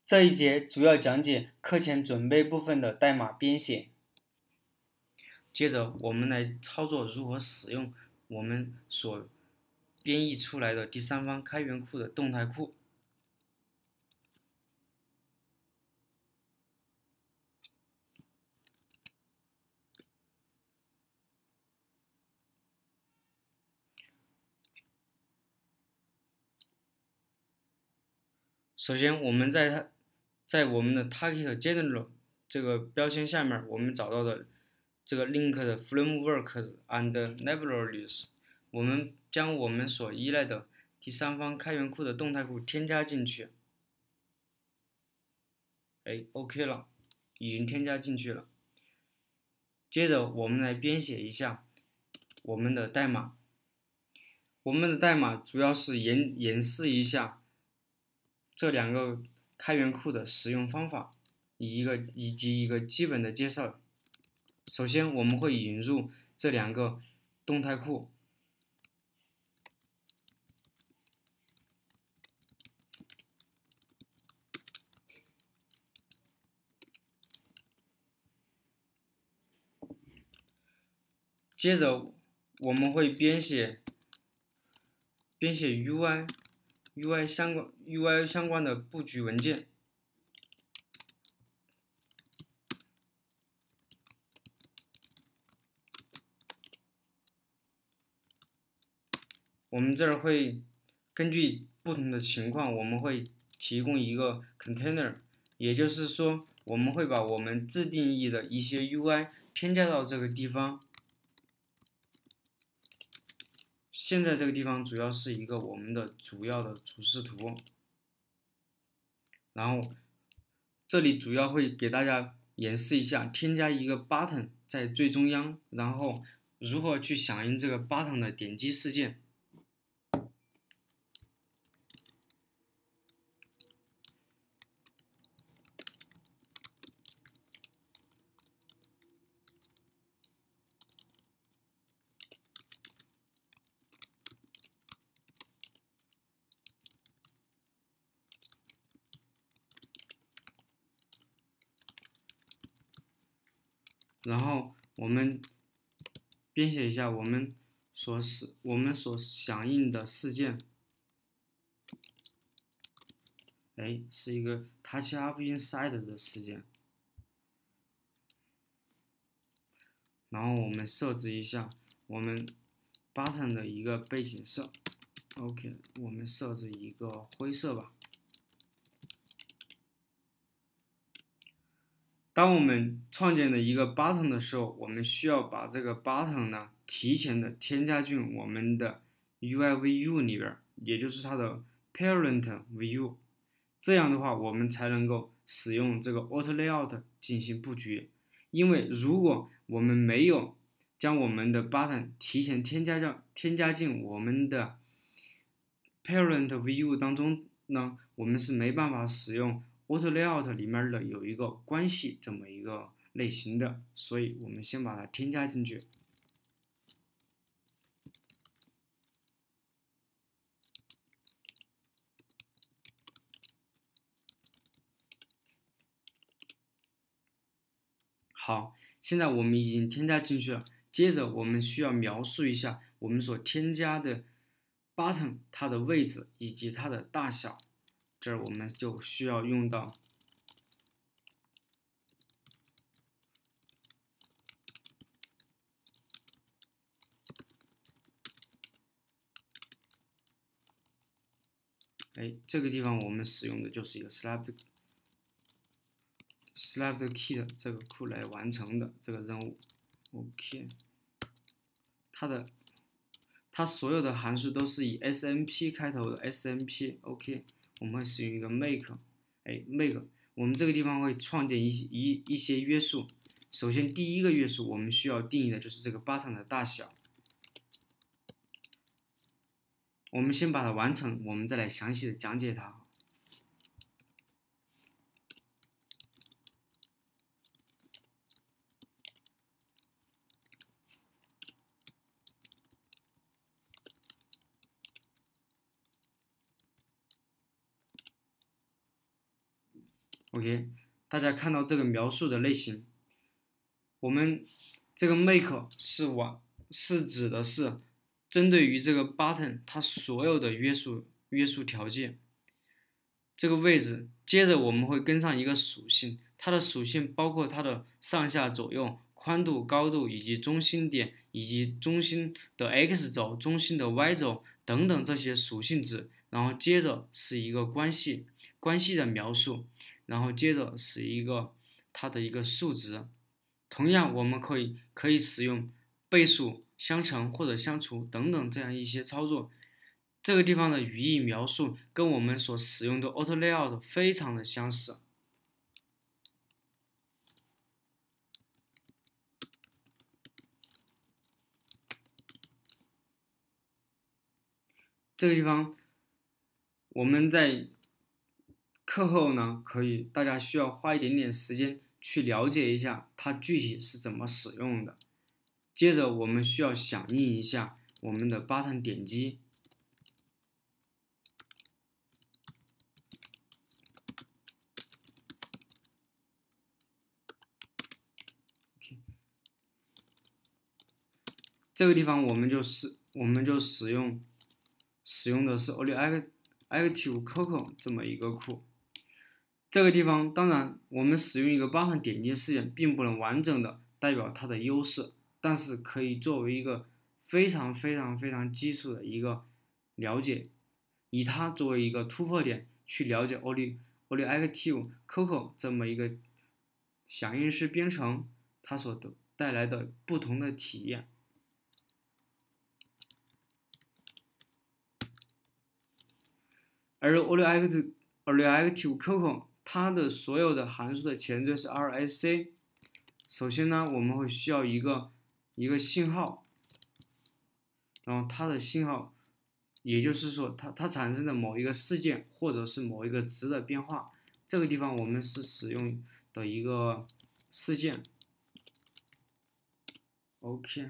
这一节主要讲解课前准备部分的代码编写。接着我们来操作如何使用我们所编译出来的第三方开源库的动态库。首先，我们在我们的 Target General 这个标签下面，我们找到的这个 link 的 frameworks and libraries， 我们将我们所依赖的第三方开源库的动态库添加进去。OK 了，已经添加进去了。接着我们来编写一下我们的代码。我们的代码主要是演示一下这两个开源库的使用方法，以及一个基本的介绍。首先，我们会引入这两个动态库。接着，我们会编写UI 相关的布局文件。我们这儿会根据不同的情况，我们会提供一个 container， 也就是说，我们会把我们自定义的一些 UI 添加到这个地方。现在这个地方主要是一个我们的主要的主视图，然后这里主要会给大家演示一下添加一个 button 在最中央，然后如何去响应这个 button 的点击事件。然后我们编写一下我们所响应的事件，是一个 touch up inside 的事件。然后我们设置一下我们 button 的一个背景色 ，OK， 我们设置一个灰色吧。当我们创建了一个 button 的时候，我们需要把这个 button 呢提前的添加进我们的 UI View 里边，也就是它的 Parent View。这样的话，我们才能够使用这个 Auto Layout 进行布局。因为如果我们没有将我们的 button 提前添加进我们的 Parent View 当中呢，我们是没办法使用 Auto Layout 里面的有一个关系这么一个类型的，所以我们先把它添加进去。好，现在我们已经添加进去了。接着我们需要描述一下我们所添加的 button 它的位置以及它的大小。这儿我们就需要用到这个地方我们使用的就是一个 select kit 这个库来完成的这个任务。OK， 它所有的函数都是以 SMP 开头的 SMP。OK， 我们会使用一个 make， 我们这个地方会创建一些约束。首先第一个约束我们需要定义的就是这个 button 的大小。我们先把它完成，我们再来详细的讲解它。 OK， 大家看到这个描述的类型，我们这个 make 是指的是针对于这个 button 它所有的约束条件。这个位置，接着我们会跟上一个属性，它的属性包括它的上下左右、宽度、高度以及中心点，以及中心的 x 轴、中心的 y 轴等等这些属性值。然后接着是一个关系的描述，然后接着是它的一个数值。同样，我们可以使用倍数、相乘或者相除等等这样一些操作。这个地方的语义描述跟我们所使用的 Auto Layout 非常的相似。这个地方我们在课后呢，大家需要花一点点时间去了解一下它具体是怎么使用的。接着我们需要响应一下我们的 button 点击。这个地方我们就使用的是 OlioActive Coco 这么一个库。这个地方当然我们使用一个 button 点击事件并不能完整的代表它的优势，但是可以作为一个非常基础的一个了解，以它作为一个突破点去了解 OlioActive Coco 这么一个响应式编程它所带来的不同的体验。而 OlioActive Coco 它的所有的函数的前缀是 RSC。首先呢，我们会需要一个信号，然后它的信号，也就是说它产生的某一个事件或者是某一个值的变化。这个地方我们是使用的一个事件。OK。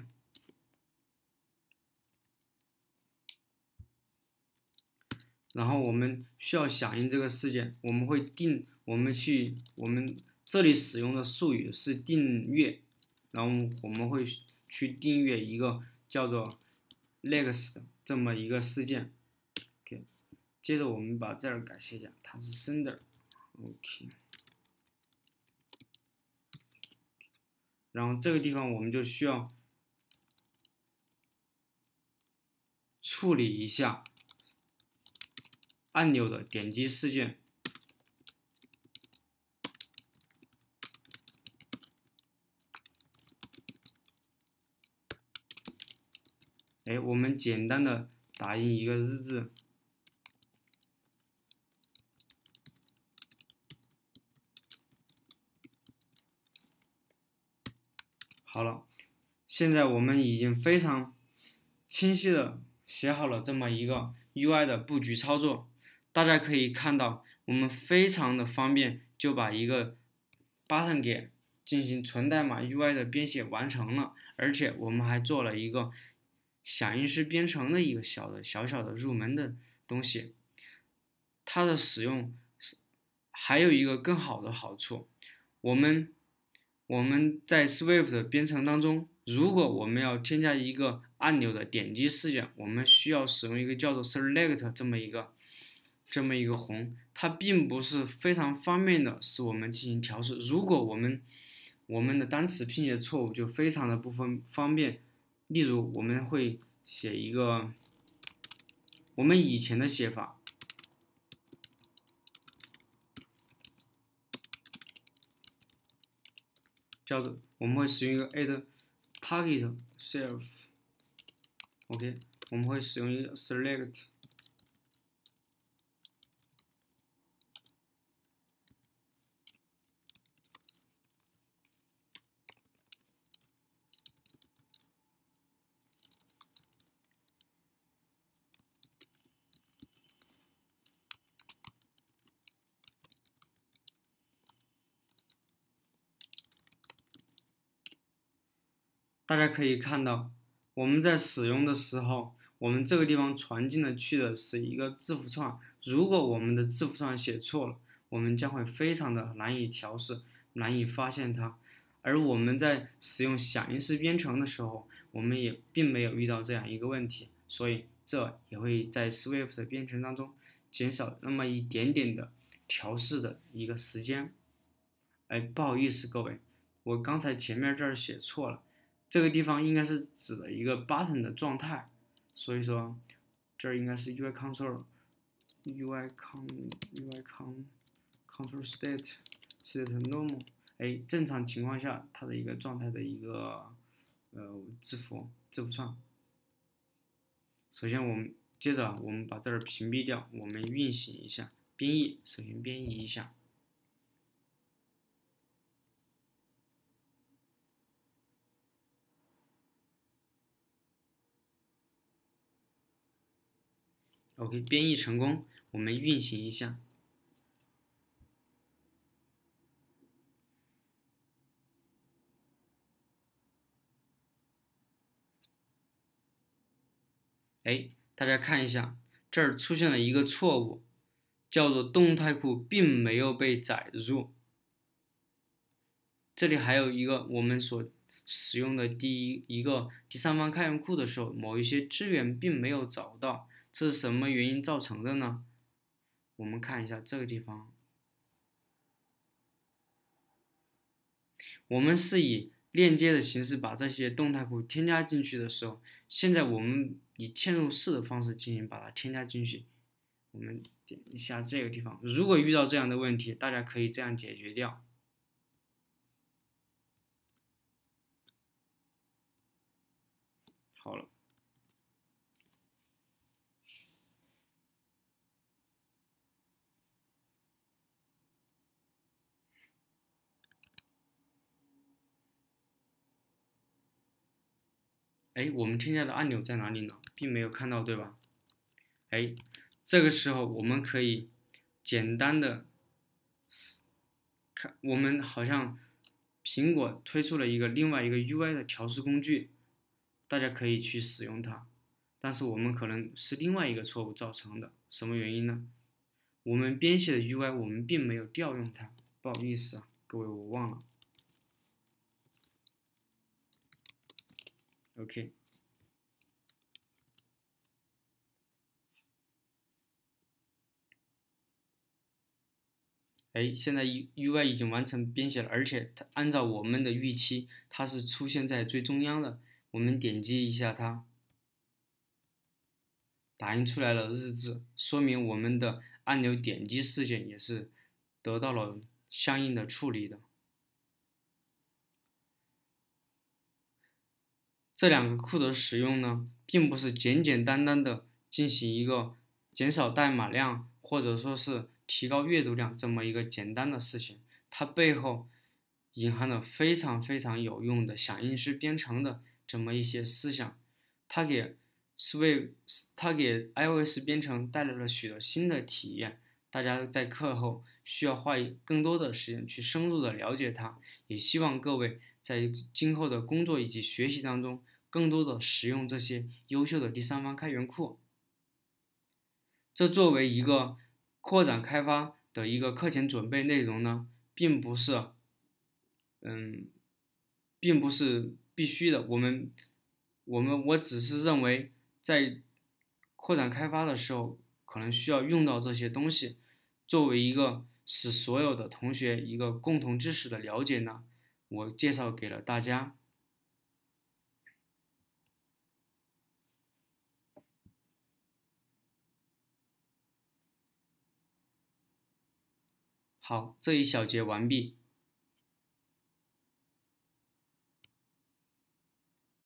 然后我们需要响应这个事件，我们这里使用的术语是订阅，然后我们会去订阅一个叫做 next 这么一个事件。OK， 接着我们把这儿改写一下，它是 sender。OK， 然后这个地方我们就需要处理一下按钮的点击事件。我们简单的打印一个日志。好了，现在我们已经非常清晰的写好了这么一个 UI 的布局操作。大家可以看到，我们非常的方便就把一个 button 给进行纯代码 UI 的编写完成了，而且我们还做了一个响应式编程的一个小的入门的东西。它的使用还有一个更好的好处，我们在 Swift 的编程当中，如果我们要添加一个按钮的点击事件，我们需要使用一个叫做 select 这么一个宏，它并不是非常方便的使我们进行调试。如果我们的单词拼写错误就非常的不方便。例如我们会写一个我们以前的写法，叫做我们会使用一个 add target self。OK， 我们会使用一个 select。大家可以看到，我们在使用的时候，我们这个地方传进去的是一个字符串。如果我们的字符串写错了， 我们将会非常的难以调试，难以发现它。而我们在使用响应式编程的时候，我们也并没有遇到这样一个问题，所以这也会在 Swift 的编程当中减少那么一点点的调试的一个时间。哎，不好意思各位，我刚才前面这儿写错了，这个地方应该是指的一个 button 的状态，所以说这儿应该是 UI console control state normal。哎，正常情况下它的一个状态的一个字符串。首先接着我们把这儿屏蔽掉，我们运行一下编译，首先编译一下。OK， 编译成功，我们运行一下。哎，大家看一下，这儿出现了一个错误，叫做动态库并没有被载入。这里还有一个我们所使用的第三方开源库的时候，某一些资源并没有找到，这是什么原因造成的呢？我们看一下这个地方，我们是以链接的形式把这些动态库添加进去的时候，现在我们以嵌入式的方式进行把它添加进去。我们点一下这个地方，如果遇到这样的问题，大家可以这样解决掉。好了。哎，我们添加的按钮在哪里呢？并没有看到，对吧？哎，这个时候我们可以简单的看，我们好像苹果推出了另外一个 UI 的调试工具，大家可以去使用它。但是我们可能是另外一个错误造成的，什么原因呢？我们编写的 UI 我们并没有调用它，不好意思啊，各位我忘了。OK。哎，现在 UI 已经完成编写了，而且它按照我们的预期，它是出现在最中央的。我们点击一下它，打印出来了日志，说明我们的按钮点击事件也是得到了相应的处理的。这两个库的使用呢，并不是简简单单的进行一个减少代码量，或者说是提高阅读量这么一个简单的事情，它背后隐含了非常非常有用的响应式编程的这么一些思想，它给 iOS 编程带来了许多新的体验。大家在课后需要花更多的时间去深入的了解它，也希望各位在今后的工作以及学习当中，更多的使用这些优秀的第三方开源库。这作为一个扩展开发的一个课前准备内容呢，并不是必须的。我只是认为在扩展开发的时候，可能需要用到这些东西，作为一个使所有的同学一个共同知识的了解呢，我介绍给了大家。好，这一小节完毕。